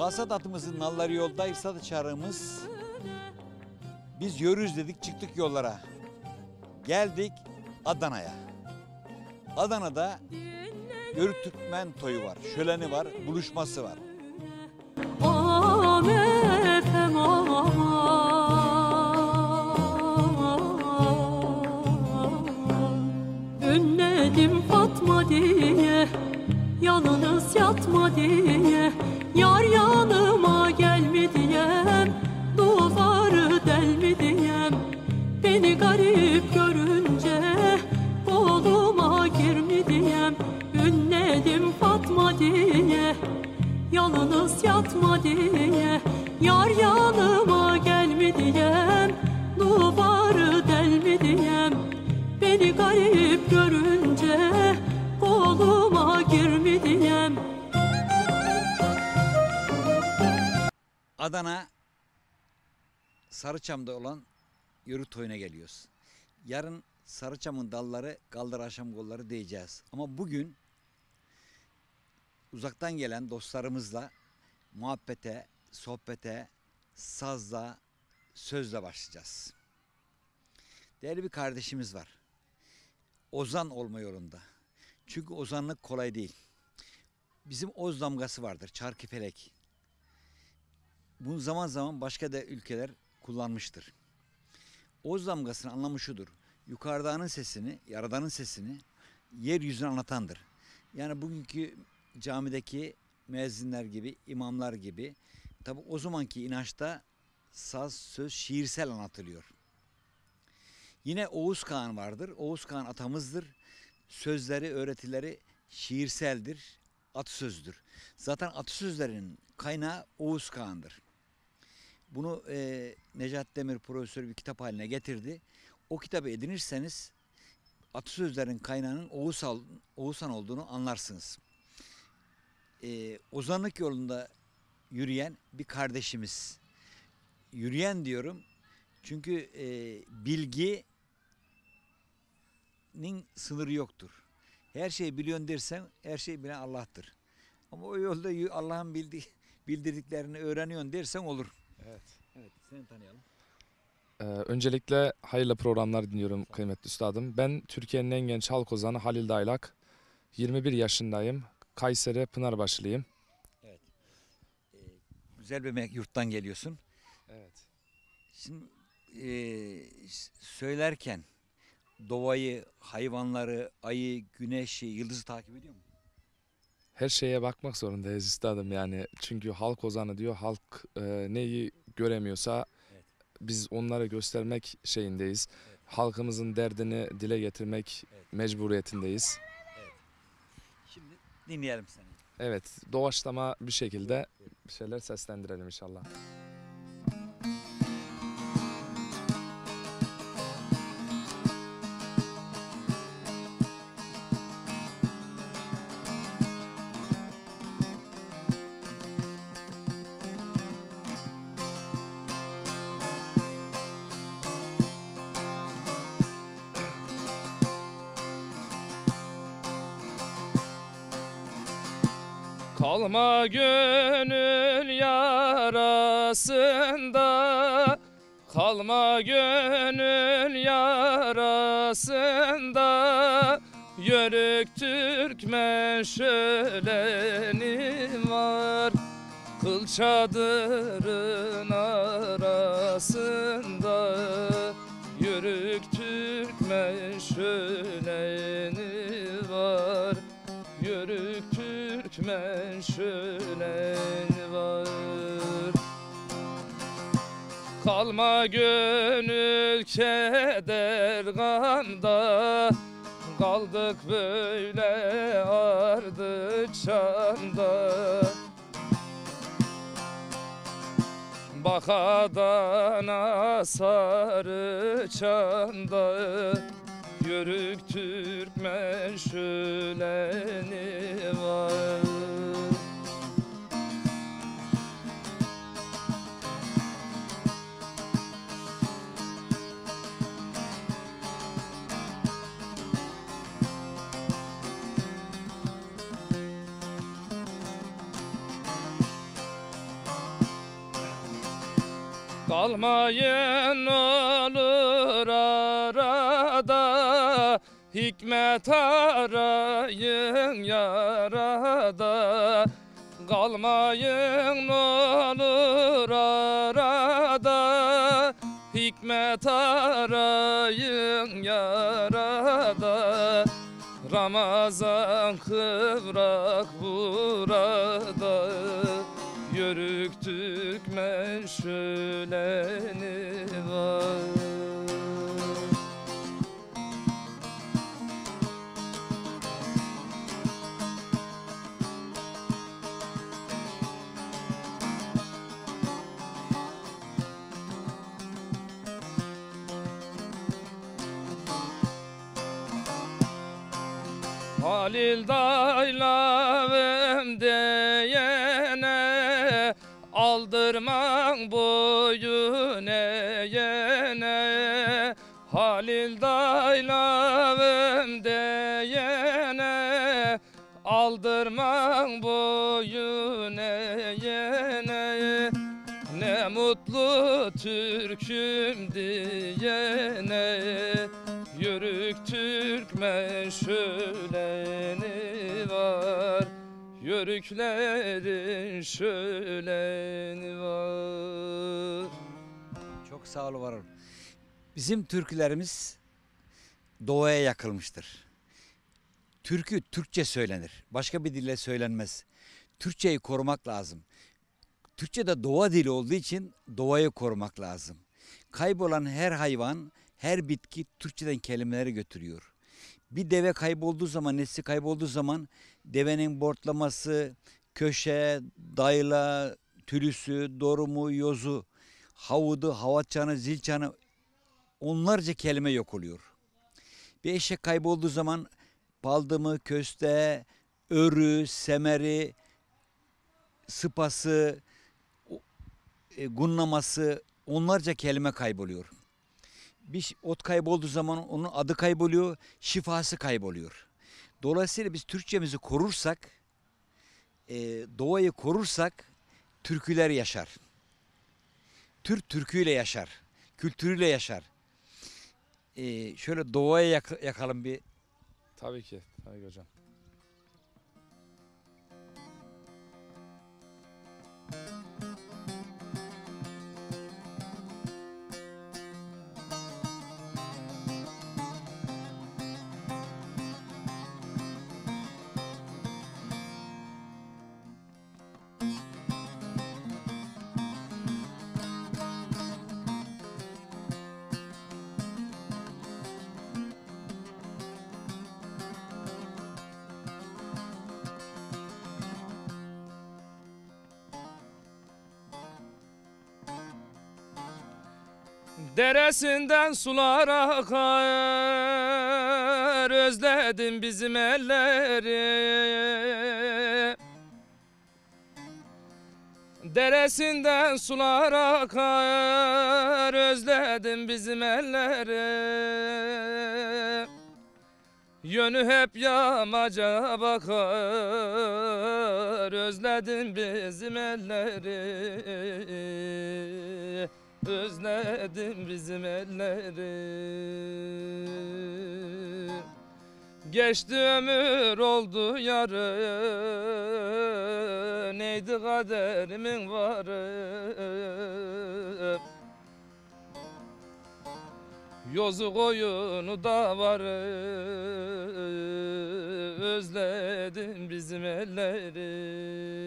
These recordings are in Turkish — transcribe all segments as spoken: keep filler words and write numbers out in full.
Vasat atımızın nalları yoldaysa da çarığımız, biz yürürüz dedik, çıktık yollara. Geldik Adana'ya. Adana'da Yörük Türkmen toyu var, şöleni var, buluşması var. Aman efem aman, önledim Fatma diye, yalnız yatma diye, yar yanıma gelme diyem, duvarı delme diyem, beni garip görünce koluma girme diyem, önledim Fatma diye, yalnız yatma diye, yar yanıma gelme diyem, duvarı delme diyem, beni garip görünce koluma girme diyem. Adana Sarıçam'da olan Yörük toyuna geliyoruz. Yarın Sarıçam'ın dalları, kaldır aşam kolları diyeceğiz. Ama bugün uzaktan gelen dostlarımızla muhabbete, sohbete, sazla, sözle başlayacağız. Değerli bir kardeşimiz var. Ozan olma yolunda. Çünkü ozanlık kolay değil. Bizim Oz damgası vardır, Çarkıfelek. Bunu zaman zaman başka da ülkeler kullanmıştır. Oz damgasının anlamı şudur: yukarıdanın sesini, yaradanın sesini yeryüzüne anlatandır. Yani bugünkü camideki müezzinler gibi, imamlar gibi, tabi o zamanki inançta saz, söz, şiirsel anlatılıyor. Yine Oğuz Kağan vardır. Oğuz Kağan atamızdır. Sözleri, öğretileri şiirseldir, atasözdür. Zaten atasözlerinin kaynağı Oğuz Kağan'dır. Bunu e, Necat Demir profesör bir kitap haline getirdi. O kitabı edinirseniz atasözlerin kaynağının Oğuzhan, Oğuzhan olduğunu anlarsınız. E, ozanlık yolunda yürüyen bir kardeşimiz. Yürüyen diyorum çünkü e, bilginin sınırı yoktur. Her şeyi biliyorsun dersen her şeyi bilen Allah'tır. Ama o yolda Allah'ın bildi, bildirdiklerini öğreniyorsun dersen olur. Evet. Evet, seni tanıyalım. Ee, öncelikle hayırlı programlar dinliyorum kıymetli üstadım. Ben Türkiye'nin en genç halk ozanı Halil Daylak. yirmi bir yaşındayım. Kayseri Pınarbaşılıyım. Evet. Ee, güzel bir yurttan geliyorsun. Evet. Şimdi e, söylerken doğayı, hayvanları, ayı, güneşi, yıldızı takip ediyor musun? Her şeye bakmak zorundayız üstadım yani. Çünkü halk ozanı diyor. Halk e, neyi göremiyorsa evet, biz onları göstermek şeyindeyiz. Evet. Halkımızın derdini dile getirmek Evet. mecburiyetindeyiz. Evet. Şimdi dinleyelim seni. Evet, doğaçlama bir şekilde bir şeyler seslendirelim inşallah. Kalma gönül yarasında, kalma gönül yarasında, Yörük Türkmen şöleni var. Kıl çadırın arasında, Yörük Türkmen şöleni var. Yörük Türkmen şöleni var. Kalma gönül keder ganda, kaldık böyle ardı çanda. Bak Adana sarı çanda, Yörük Türkmen şöleni var. Kalmayın olur arada, hikmet arayın yarada. Kalmayın olur arada, hikmet arayın yarada. Ramazan kıvrak burada, Yörük Türkmen şöleni var. Halil daylavım diyene, aldırman boyun eğene. Halil daylavım diyene, aldırman boyun eğene. Ne mutlu Türk'üm diyene, Yörük Türkmen şöleni var, Yörüklerin şöleni var. Çok sağ ol varım. Bizim türkülerimiz doğaya yakılmıştır. Türkü Türkçe söylenir. Başka bir dille söylenmez. Türkçeyi korumak lazım. Türkçe de doğa dili olduğu için doğayı korumak lazım. Kaybolan her hayvan, her bitki Türkçeden kelimeleri götürüyor. Bir deve kaybolduğu zaman, nesli kaybolduğu zaman devenin bortlaması, köşe, dayla, tülüsü, dorumu, yozu, havudu, havatçanı, zilçanı onlarca kelime yok oluyor. Bir eşek kaybolduğu zaman baldımı, köste, örü, semeri, sıpası, e, gunlaması onlarca kelime kayboluyor. Bir ot kaybolduğu zaman onun adı kayboluyor, şifası kayboluyor. Dolayısıyla biz Türkçemizi korursak, e, doğayı korursak türküler yaşar. Türk türküyle yaşar, kültürüyle yaşar. E, şöyle doğaya yak yakalım bir. Tabii ki, tabii ki hocam. Deresinden sular akar, özledim bizim elleri. Deresinden sular akar, özledim bizim elleri. Yönü hep yamaca bakar, özledim bizim elleri. Özledim bizim elleri. Geçti ömür oldu yarı, neydi kaderimin varı. Yozu koyunu da varı, özledim bizim elleri.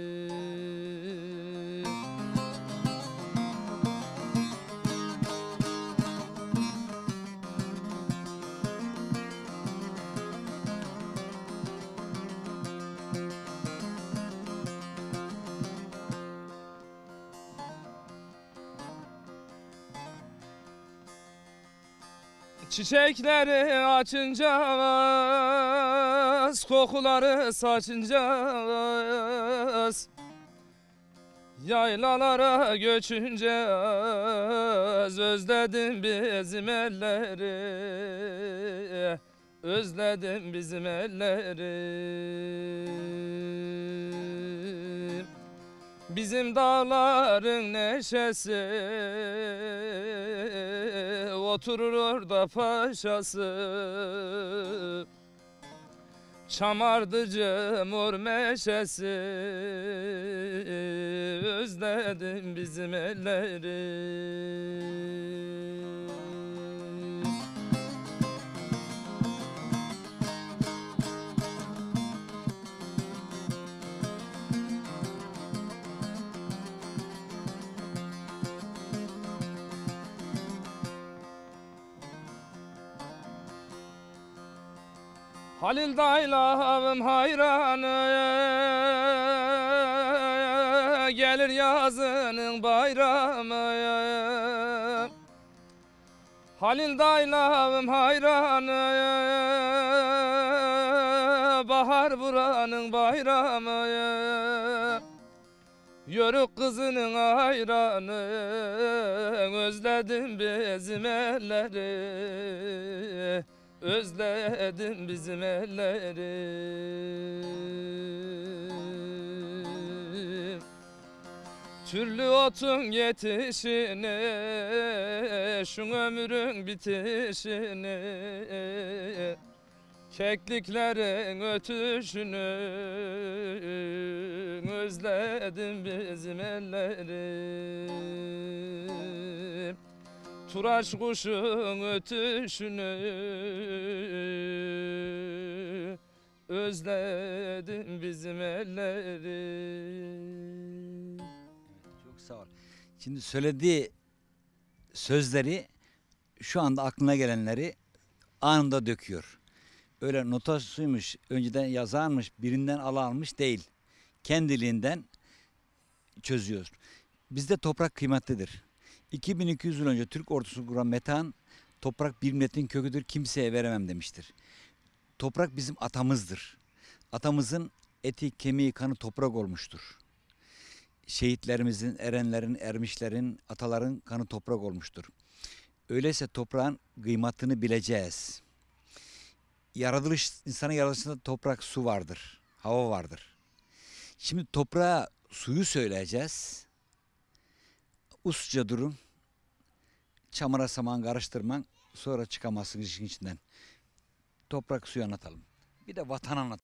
Çiçekleri açınca, kokuları saçınca, yaylalara göçünce, özledim bizim elleri, özledim bizim elleri. Bizim dağların neşesi, oturur orada paşası. Çamardıcı mor meşesi, özledim bizim elleri. Halil daylavım hayranı, gelir yazının bayramı. Halil daylavım hayranı, bahar buranın bayramı. Yörük kızının hayranı, özledim bizim elleri. Özledim bizim elleri. Türlü otun yetişini, şu ömrün bitişini, kekliklerin ötüşünü, özledim bizim elleri. Turaş kuşun ötüşünü, özledim bizim elleri. Çok sağ ol. Şimdi söylediği sözleri şu anda aklına gelenleri anında döküyor. Öyle notasıymış, önceden yazarmış, birinden alanmış değil. Kendiliğinden çözüyor. Bizde toprak kıymetlidir. iki bin iki yüz yıl önce Türk ordusu kuran Metehan, toprak bir milletin köküdür, kimseye veremem demiştir. Toprak bizim atamızdır. Atamızın eti, kemiği, kanı toprak olmuştur. Şehitlerimizin, erenlerin, ermişlerin, ataların kanı toprak olmuştur. Öyleyse toprağın kıymetini bileceğiz. Yaratılış, insanın yaratılışında toprak, su vardır, hava vardır. Şimdi toprağa suyu söyleyeceğiz. Usluca durun. Çamura saman karıştırman, sonra çıkamazsınız işin içinden. Toprak suyu anlatalım. Bir de vatan anlatalım.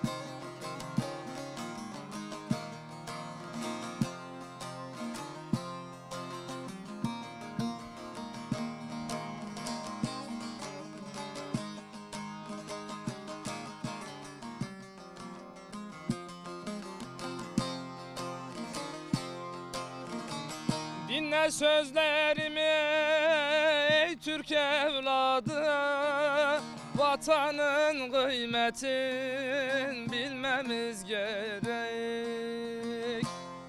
Dinle sözlerimi ey Türk evladı, vatanın kıymetin bilmemiz gerek.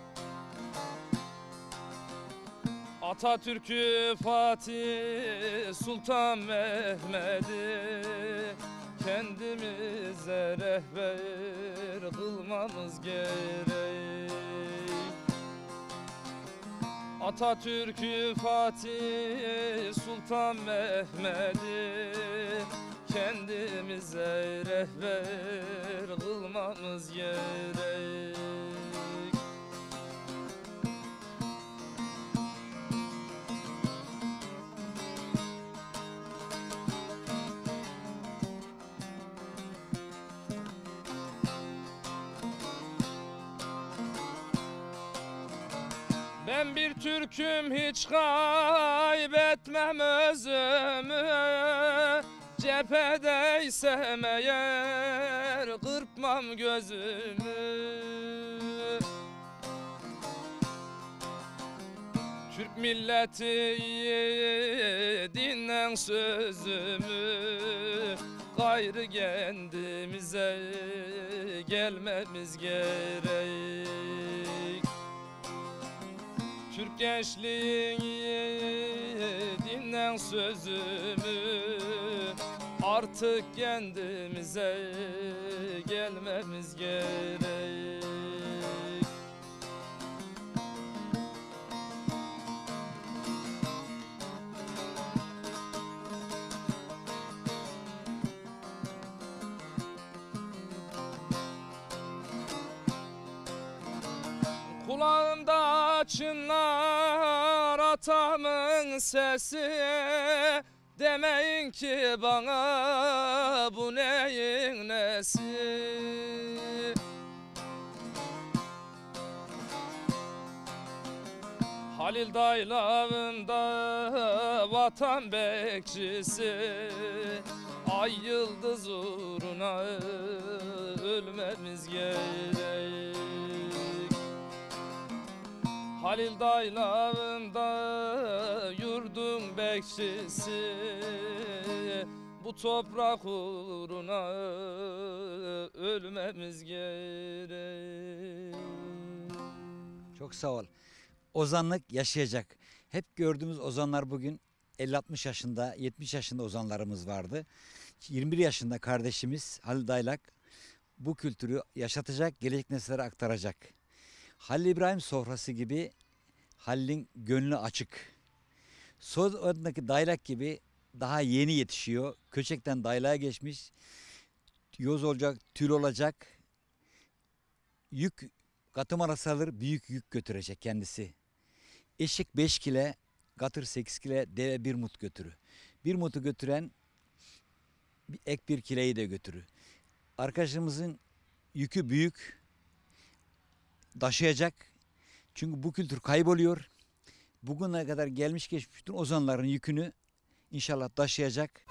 Atatürk'ü, Fatih Sultan Mehmet'i kendimize rehber kılmamız gerek. Atatürk'ü, Fatih Sultan Mehmet'i kendimize rehber kılmamız gerek. Ben bir Türk'üm, hiç kaybetmem özümü. Cephedeysem eğer kırpmam gözümü. Türk milleti dinlen sözümü. Gayrı kendimize gelmemiz gerek. Türk gençliği dinlen sözümü. Artık kendimize gelmemiz gerek. Kulağımda çınlar atamın sesi. Demeyin ki bana bu neyin nesi. Halil daylavında vatan bekçisi, ay yıldız uğruna ölmemiz gerek. Halil daylavında yurdun bekçisi, bu toprak uğruna ölmemiz gerek. Çok sağ ol. Ozanlık yaşayacak. Hep gördüğümüz ozanlar bugün elli altmış yaşında, yetmiş yaşında ozanlarımız vardı. yirmi bir yaşında kardeşimiz Halil Daylak bu kültürü yaşatacak, gelecek nesillere aktaracak. Halil İbrahim sofrası gibi Halil'in gönlü açık. Soyadındaki Daylak gibi daha yeni yetişiyor. Köçekten Daylak'a geçmiş. Yoz olacak, tül olacak. Yük katım arası alır, büyük yük götürecek kendisi. Eşek beş kile, katır sekiz kile, deve bir mut götürür. Bir mutu götüren ek bir kileyi de götürür. Arkadaşımızın yükü büyük, taşıyacak. Çünkü bu kültür kayboluyor. Bugüne kadar gelmiş geçmiş bütün ozanların yükünü inşallah taşıyacak.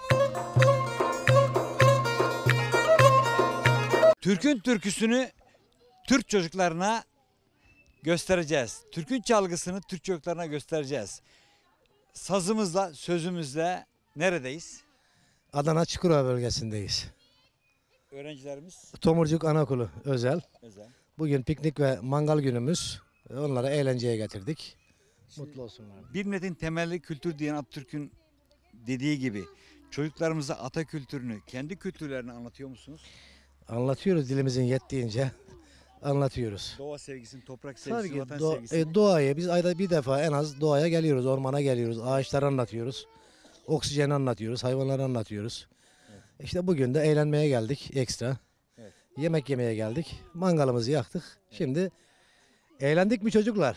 Türk'ün türküsünü Türk çocuklarına göstereceğiz. Türk'ün çalgısını Türk çocuklarına göstereceğiz. Sazımızla, sözümüzle neredeyiz? Adana Çukurova bölgesindeyiz. Öğrencilerimiz Tomurcuk Anaokulu özel. özel. Bugün piknik ve mangal günümüz. Onlara eğlenceye getirdik. Mutlu olsunlar. Bir milletin temelli kültür diyen Atatürk'ün dediği gibi çocuklarımıza ata kültürünü, kendi kültürlerini anlatıyor musunuz? Anlatıyoruz dilimizin yettiğince. Anlatıyoruz. Doğa sevgisini, toprak sevgisini, Tabii ki vatan do- sevgisini. e, doğayı biz ayda bir defa en az doğaya geliyoruz. Ormana geliyoruz. Ağaçları anlatıyoruz. Oksijeni anlatıyoruz. Hayvanları anlatıyoruz. Evet. İşte bugün de eğlenmeye geldik ekstra. Evet. Yemek yemeye geldik. Mangalımızı yaktık. Şimdi eğlendik mi çocuklar?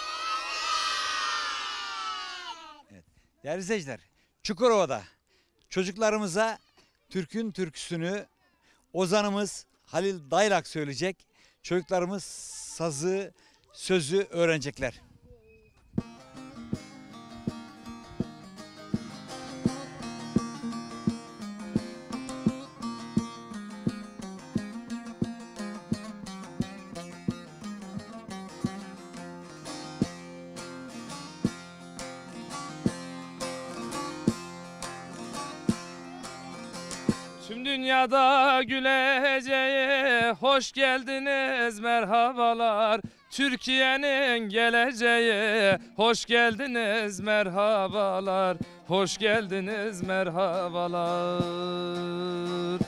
Değerli izleyiciler, Çukurova'da çocuklarımıza Türk'ün türküsünü ozanımız Halil Daylak söyleyecek. Çocuklarımız sazı, sözü öğrenecekler. Tüm dünyada güleceği, hoş geldiniz merhabalar. Türkiye'nin geleceği, hoş geldiniz merhabalar. Hoş geldiniz merhabalar.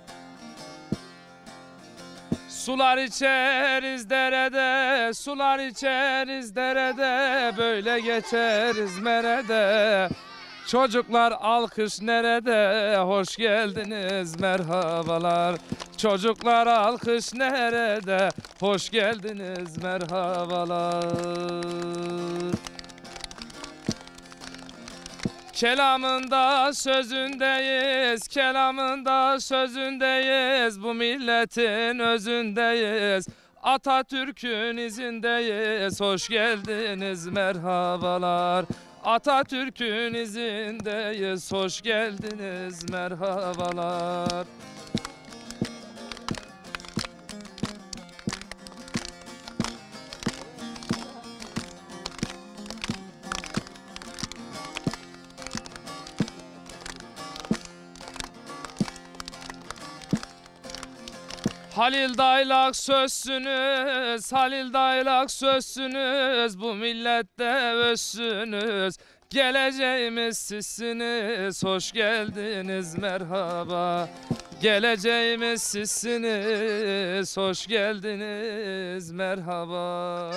Sular içeriz derede, sular içeriz derede, böyle geçeriz merede. Çocuklar alkış nerede? Hoş geldiniz merhabalar. Çocuklar alkış nerede? Hoş geldiniz merhabalar. Kelamında sözündeyiz, kelamında sözündeyiz, bu milletin özündeyiz. Atatürk'ün izindeyiz, hoş geldiniz merhabalar. Atatürk'ün izindeyiz, hoş geldiniz merhabalar. Halil Daylak sözsünüz, Halil Daylak sözsünüz, bu millette özsünüz. Geleceğimiz sizsiniz, hoş geldiniz merhaba. Geleceğimiz sizsiniz, hoş geldiniz merhaba.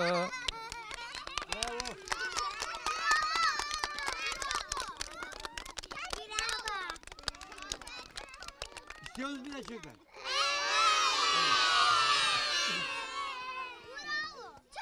İstiyoruz bir de çocuklar. Bravo.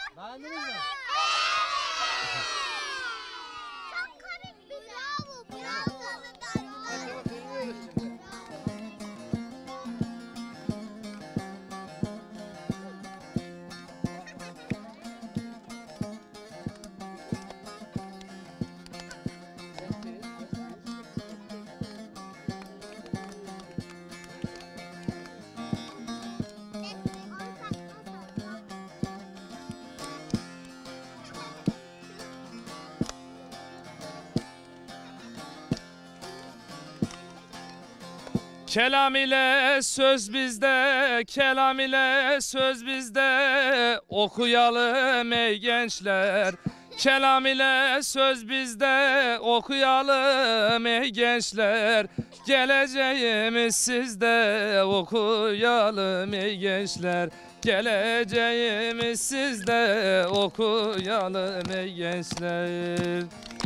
Kelam ile söz bizde, kelam ile söz bizde, okuyalım ey gençler. Kelam ile söz bizde, okuyalım ey gençler. Geleceğimiz sizde, okuyalım ey gençler. Geleceğimiz sizde, okuyalım ey gençler.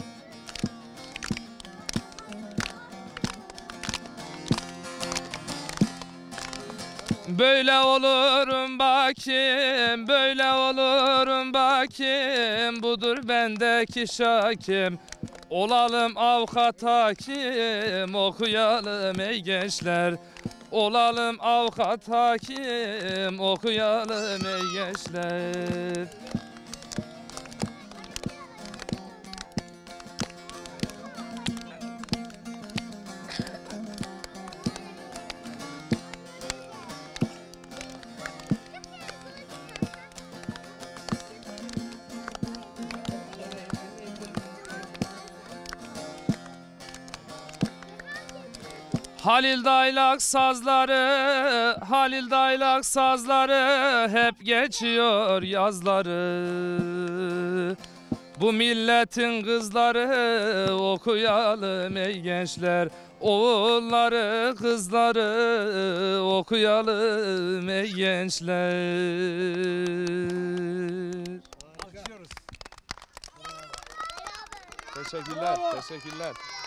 Böyle olurum bakayım, böyle olurum bakayım, budur bendeki şakim. Olalım avukat hakim, okuyalım ey gençler. Olalım avukat hakim, okuyalım ey gençler. Halil Daylak sazları, Halil Daylak sazları, hep geçiyor yazları. Bu milletin kızları, okuyalım ey gençler. Oğulları, kızları, okuyalım ey gençler. Teşekkürler, teşekkürler.